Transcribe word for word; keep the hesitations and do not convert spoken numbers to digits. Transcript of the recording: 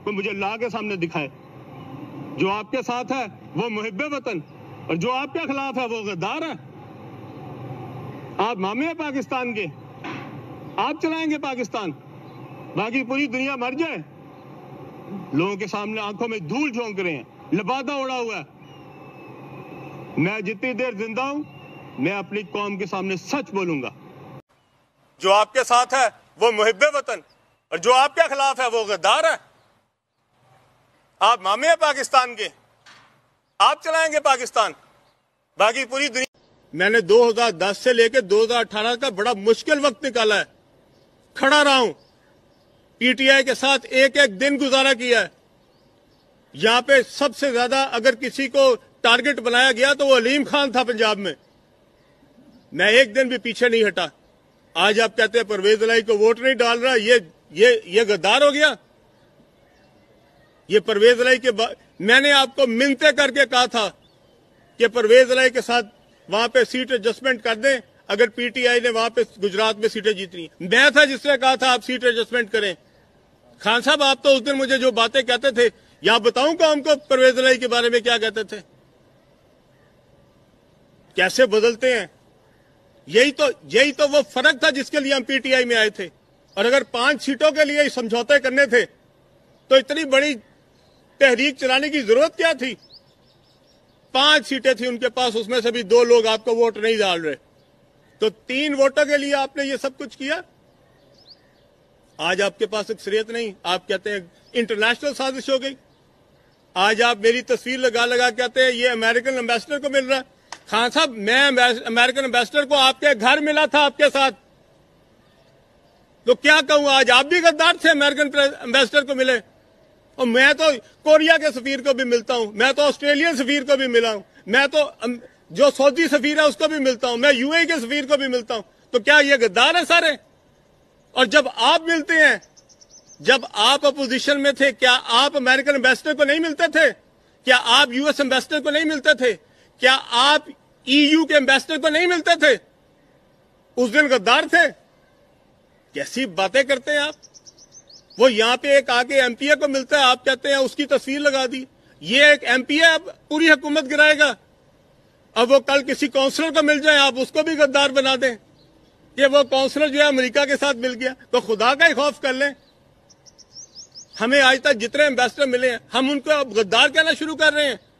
कोई मुझे ला के सामने दिखाए। जो आपके साथ है वो मुहिब्बे वतन और जो आपके खिलाफ है वो गद्दार है। आप मामे हैं पाकिस्तान के, आप चलाएंगे पाकिस्तान, बाकी पूरी दुनिया मर जाए। लोगों के सामने आंखों में धूल झोंक रहे हैं, लबादा उड़ा हुआ है। मैं जितनी देर जिंदा हूं मैं अपनी कौम के सामने सच बोलूंगा। जो आपके साथ है वो मुहिब्बे वतन और जो आपके खिलाफ है वो गद्दार है। आप मामे हैं पाकिस्तान के, आप चलाएंगे पाकिस्तान, बाकी पूरी दुनिया। मैंने दो हज़ार दस से लेकर दो हज़ार अठारह का बड़ा मुश्किल वक्त निकाला है, खड़ा रहा हूं, पीटीआई के साथ एक एक दिन गुजारा किया है। यहां पे सबसे ज्यादा अगर किसी को टारगेट बनाया गया तो वो अलीम खान था पंजाब में। मैं एक दिन भी पीछे नहीं हटा। आज आप कहते हैं परवेज इलाही को वोट नहीं डाल रहा, ये ये ये गद्दार हो गया। ये परवेज इलाही के मैंने आपको मिन्नतें करके कहा था कि परवेज इलाही के साथ वहां पे सीट एडजस्टमेंट कर दें अगर पीटीआई ने वहां पे गुजरात में सीटें जीतनी। मैं था जिसने कहा था आप सीट एडजस्टमेंट करें। खान साहब आप तो उस दिन मुझे जो बातें कहते थे, या बताऊं कौम को परवेज इलाही के बारे में क्या कहते थे, कैसे बदलते हैं। यही तो यही तो वो फर्क था जिसके लिए हम पीटीआई में आए थे। और अगर पांच सीटों के लिए समझौते करने थे तो इतनी बड़ी तहरीक चलाने की जरूरत क्या थी। पांच सीटें थी उनके पास, उसमें से भी दो लोग आपको वोट नहीं डाल रहे, तो तीन वोटों के लिए आपने ये सब कुछ किया। आज आपके पास अक्सरियत नहीं, आप कहते हैं इंटरनेशनल साजिश हो गई। आज आप मेरी तस्वीर लगा लगा कहते हैं ये अमेरिकन एम्बेसडर को मिल रहा है। खान साहब मैं अमेरिकन एम्बेसडर को आपके घर मिला था आपके साथ, तो क्या कहूं आज आप भी गद्दार थे, अमेरिकन एम्बेसडर को मिले। और मैं तो कोरिया के सफीर को भी मिलता हूं, मैं तो ऑस्ट्रेलियन सफीर को भी मिला हूं, मैं तो जो सऊदी सफीर है उसको भी मिलता हूं, मैं यूएई के सफीर को भी मिलता हूं। तो क्या ये गद्दार है सारे। और जब आप मिलते हैं, जब आप अपोजिशन में थे, क्या आप अमेरिकन एम्बेसडर को नहीं मिलते थे? क्या आप यूएस एम्बेसडर को नहीं मिलते थे? क्या आप ईयू के एम्बेसडर को नहीं मिलते थे? उस दिन गद्दार थे। कैसी बातें करते हैं आप। वो यहां पे एक आके एमपीए को मिलता है, आप कहते हैं उसकी तस्वीर लगा दी। ये एक एमपीए अब पूरी हुकूमत गिराएगा। अब वो कल किसी काउंसलर को मिल जाए, आप उसको भी गद्दार बना दें कि वो काउंसलर जो है अमेरिका के साथ मिल गया। तो खुदा का ही खौफ कर लें। हमें आज तक जितने एम्बेसडर मिले हैं हम उनको अब गद्दार कहना शुरू कर रहे हैं।